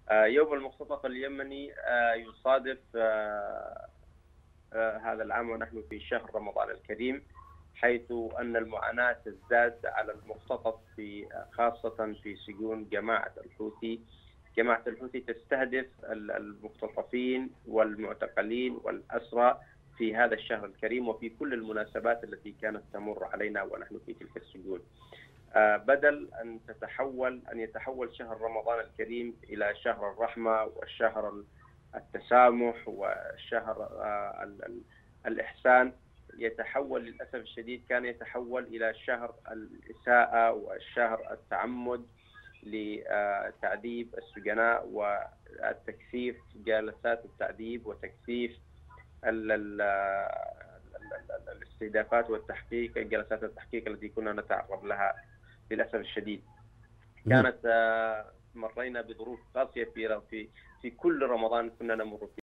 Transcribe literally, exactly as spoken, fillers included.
آه، يوم المختطف اليمني آه، يصادف آه، آه، هذا العام ونحن في شهر رمضان الكريم، حيث أن المعاناة تزداد على المختطف في خاصة في سجون جماعة الحوثي. جماعة الحوثي تستهدف المختطفين والمعتقلين والأسرى في هذا الشهر الكريم وفي كل المناسبات التي كانت تمر علينا ونحن في تلك السجون. آه، بدل أن تتحول أن يتحول شهر رمضان الكريم إلى شهر الرحمة والشهر التسامح والشهر آه، ال- ال- الإحسان، يتحول للأسف الشديد، كان يتحول إلى شهر الإساءة والشهر التعمد لتعذيب السجناء والتكثيف جلسات التعذيب وتكثيف ال- ال- ال- ال- الاستهدافات والتحقيق، جلسات التحقيق التي كنا نتعرض لها للأسف الشديد. مهم. كانت آه، مرينا بظروف قاسية في في في كل رمضان كنا نمر فيه.